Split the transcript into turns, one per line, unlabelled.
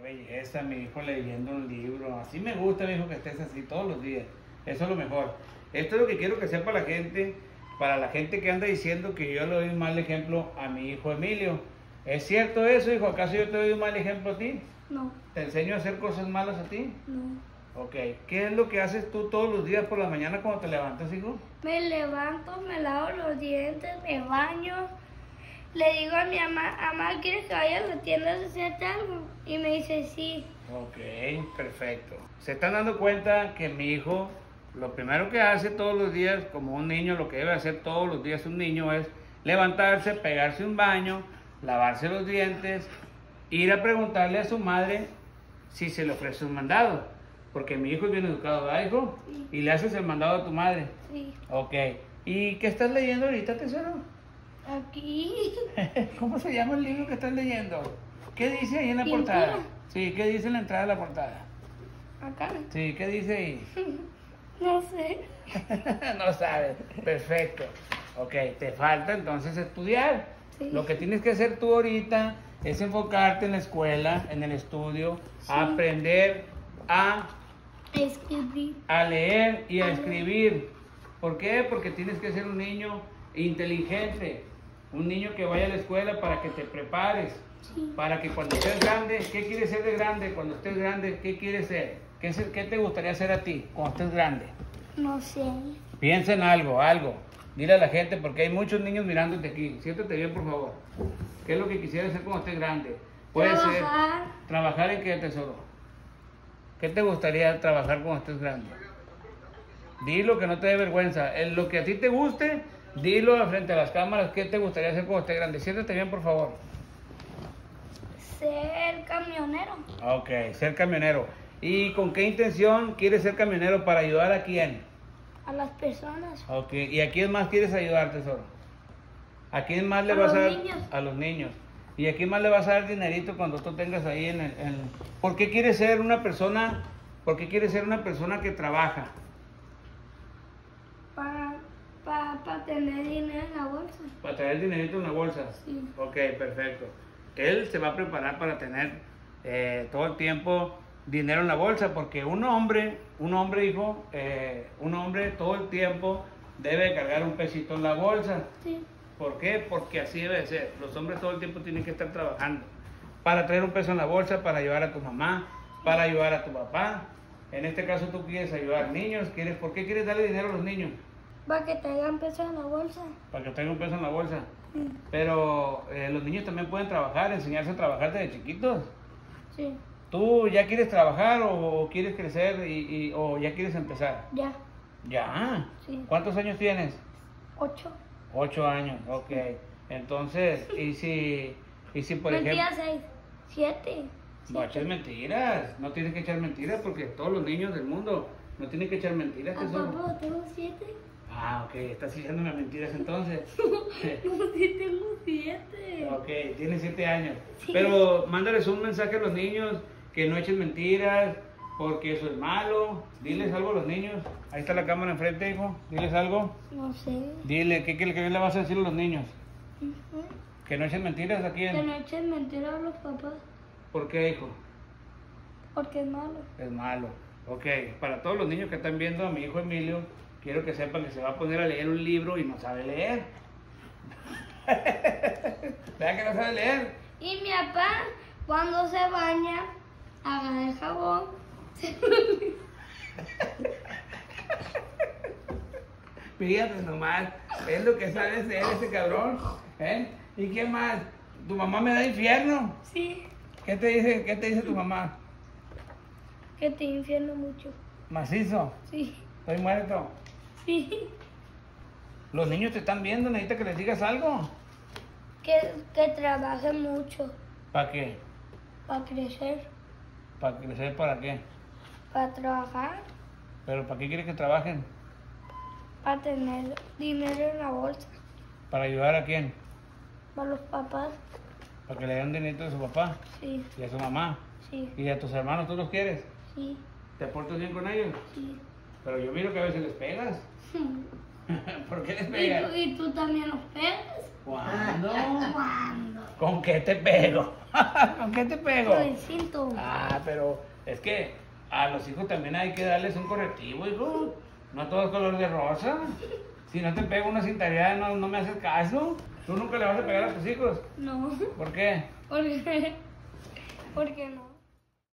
belleza, mi hijo leyendo un libro. Así me gusta, mi hijo, que estés así todos los días. Eso es lo mejor. Esto es lo que quiero que sepa la gente, para la gente que anda diciendo que yo le doy un mal ejemplo a mi hijo Emilio. ¿Es cierto eso, hijo? ¿Acaso yo te doy un mal ejemplo a ti?
No.
¿Te enseño a hacer cosas malas a ti?
No.
Ok. ¿Qué es lo que haces tú todos los días por la mañana cuando te levantas, hijo?
Me levanto, me lavo los dientes, me baño. Le digo a mi mamá, ¿quieres que vaya a la tienda a hacerte algo? Y me dice sí.
Ok, perfecto. Se están dando cuenta que mi hijo, lo primero que hace todos los días, como un niño, lo que debe hacer todos los días un niño es levantarse, pegarse un baño, lavarse los dientes, ir a preguntarle a su madre si se le ofrece un mandado. Porque mi hijo es bien educado, ¿verdad, hijo?
Sí.
Y le haces el mandado a tu madre.
Sí.
Ok. ¿Y qué estás leyendo ahorita, tesoro?
Aquí.
¿Cómo se llama el libro que estás leyendo? ¿Qué dice ahí en la
Pintura.
portada? Sí, ¿qué dice en la entrada de la portada?
Acá.
Sí, ¿qué dice ahí?
No sé.
No sabes. Perfecto. Ok, te falta entonces estudiar.
Sí.
Lo que tienes que hacer tú ahorita es enfocarte en la escuela, en el estudio, a aprender
Escribir.
a leer y a escribir. ¿Por qué? Porque tienes que ser un niño inteligente, un niño que vaya a la escuela para que te prepares,
Sí.
para que cuando estés grande, ¿qué quieres ser de grande? Cuando estés grande, ¿qué quieres ser? ¿Qué te gustaría ser a ti cuando estés grande?
No sé.
Piensa en algo, algo. Dile a la gente, porque hay muchos niños mirándote aquí. Siéntate bien, por favor. ¿Qué es lo que quisieras hacer cuando estés grande? Puede ser
Trabajar.
trabajar en qué, tesoro. ¿Qué te gustaría trabajar cuando estés grande? Dilo, que no te dé vergüenza. En lo que a ti te guste, dilo frente a las cámaras. ¿Qué te gustaría hacer cuando estés grande? Siéntate bien, por favor.
Ser camionero.
Ok, ser camionero. ¿Y con qué intención quieres ser camionero? ¿Para ayudar a quién?
A las personas.
Ok, ¿y a quién más quieres ayudar, tesoro? ¿A quién más le
A
vas a
los
dar?
niños.
A los niños. ¿Y a quién más le vas a dar dinerito cuando tú tengas ahí ¿Por qué quieres ser una persona? ¿Por qué quieres ser una persona que trabaja?
Para tener dinero en la bolsa.
Para traer dinerito en una bolsa.
Sí.
Ok, perfecto. Él se va a preparar para tener todo el tiempo dinero en la bolsa, porque un hombre, hijo, un hombre todo el tiempo debe cargar un pesito en la bolsa.
Sí.
¿Por qué? Porque así debe de ser. Los hombres todo el tiempo tienen que estar trabajando para traer un peso en la bolsa, para ayudar a tu mamá, para ayudar a tu papá. En este caso tú quieres ayudar a niños. ¿Por qué quieres darle dinero a los niños?
Para que traigan peso en la bolsa.
Para que traigan un peso en la bolsa.
Sí.
Pero los niños también pueden trabajar, enseñarse a trabajar desde chiquitos.
Sí.
¿Tú ya quieres trabajar o quieres crecer o ya quieres empezar?
Ya.
Ya.
Sí.
¿Cuántos años tienes?
8.
8 años, ok. Entonces, ¿y si por
Mentira,
ejemplo...
6. 7.
No eches mentiras, no tienes que echar mentiras porque todos los niños del mundo no tienen que echar mentiras.
Ah,
tesoro.
papá, tengo 7.
Ah, ok, estás diciéndome mentiras entonces.
No, sí tengo 7.
Ok, tienes 7 años.
Sí.
Pero mándales un mensaje a los niños que no echen mentiras porque eso es malo. Diles algo a los niños. Ahí está la cámara enfrente, hijo. Diles algo.
No sé.
Dile, ¿qué le vas a decir a los niños?
Ujú.
¿Que no echen mentiras a
Que
quién?
no echen mentiras a los papás.
¿Por qué, hijo?
Porque es malo.
Es malo. Ok, para todos los niños que están viendo a mi hijo Emilio, quiero que sepan que se va a poner a leer un libro y no sabe leer. ¿Verdad que no sabe leer?
Y mi papá, cuando se baña, agarra el jabón.
Fíjate nomás, es lo que sabe hacer ese cabrón. ¿Eh? ¿Y qué más? ¿Tu mamá me da infierno?
Sí.
¿Qué te dice tu mamá?
Que te infierno mucho.
Macizo,
Sí.
estoy muerto.
Sí.
Los niños te están viendo, necesitas que les digas algo.
Que trabaje mucho
¿Para qué?
para crecer,
¿Para crecer para qué?
para trabajar,
¿Pero para qué quieres que trabajen?
para tener dinero en la bolsa,
¿Para ayudar a quién?
para los papás.
¿Para que le den dinero a su papá
Sí,
y a su mamá?
sí,
¿Y a tus hermanos tú los quieres?
sí,
¿Te portas bien con ellos?
sí.
Pero yo miro que a veces les pegas. ¿Por qué les pegas?
¿Y tú también los pegas?
¿Cuándo?
¿Cuándo?
¿Con qué te pego? ¿Con qué te pego?
Con el cinto.
Ah, pero es que a los hijos también hay que darles un correctivo, hijo. No todo es color de rosa. Si no te pego una cintareada, no me haces caso. ¿Tú nunca le vas a pegar a tus hijos?
No.
¿Por qué?
¿Por qué? ¿Por qué no?